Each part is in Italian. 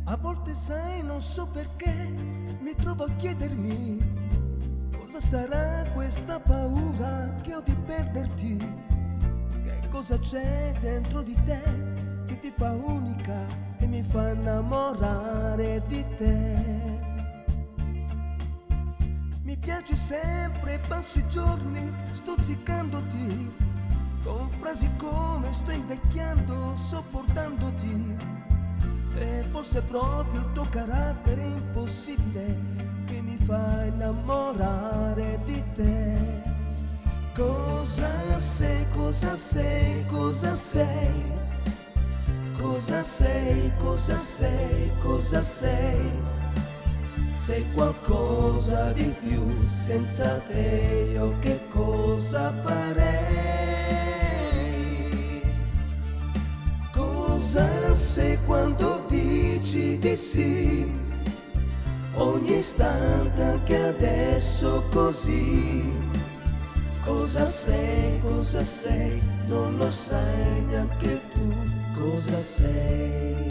A volte sai, non so perché, mi trovo a chiedermi cosa sarà questa paura che ho di perderti. Che cosa c'è dentro di te che ti fa unica e mi fa innamorare di te. Mi piaci sempre, passo i giorni stuzzicandoti con frasi come sto invecchiando sopportandoti. E forse è proprio il tuo carattere impossibile che mi fa innamorare di te. Cosa sei, cosa sei, cosa sei? Cosa sei, cosa sei, cosa sei? Sei qualcosa di più, senza te io che cosa farei? Cosa sei quando dici di sì? Ogni istante, anche adesso così. Cosa sei, non lo sai neanche tu cosa sei.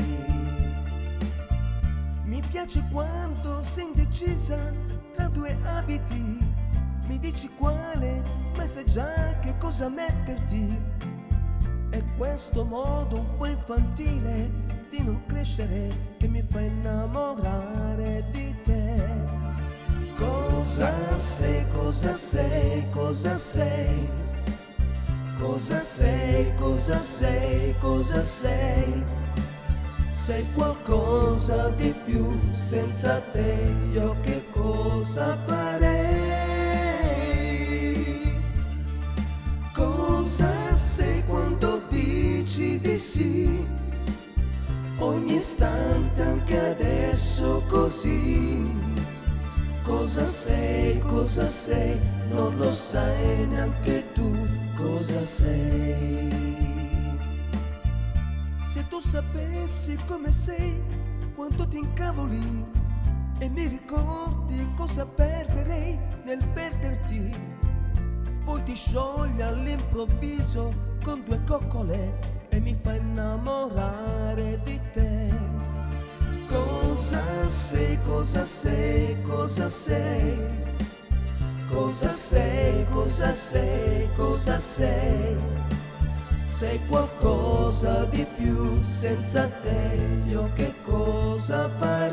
Mi piace quando sei indecisa tra due abiti, mi dici quale, ma sai già che cosa metterti. È questo modo un po' infantile di non crescere che mi fa innamorare di te. Cosa sei, cosa sei, cosa sei? Cosa sei, cosa sei, cosa sei? Sei qualcosa di più, senza te io che cosa farei? Cosa sei quando dici di sì? Ogni istante, anche adesso così. Cosa sei, non lo sai neanche tu cosa sei. Se tu sapessi come sei, quanto ti incavoli e mi ricordi cosa perderei nel perderti. Poi ti sciogli all'improvviso con due coccole e mi fa innamorare di te. Cosa sei, cosa sei, cosa sei? Cosa sei, cosa sei, cosa sei? Sei qualcosa di più, senza te io che cosa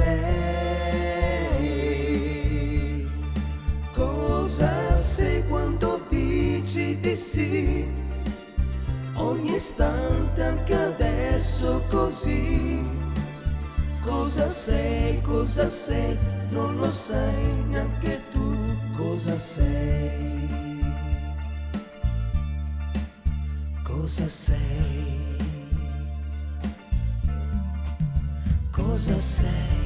farei? Cosa sei quando dici di sì? Ogni istante, anche adesso così. Cosa sei, non lo sai neanche tu cosa sei. Cosa sei? Cosa sei?